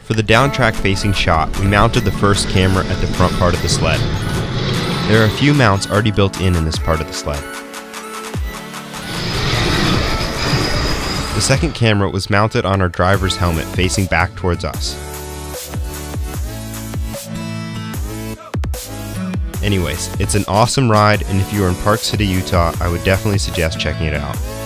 For the down track facing shot, we mounted the first camera at the front part of the sled. There are a few mounts already built in this part of the sled. The second camera was mounted on our driver's helmet facing back towards us. Anyways, it's an awesome ride, and if you are in Park City, Utah, I would definitely suggest checking it out.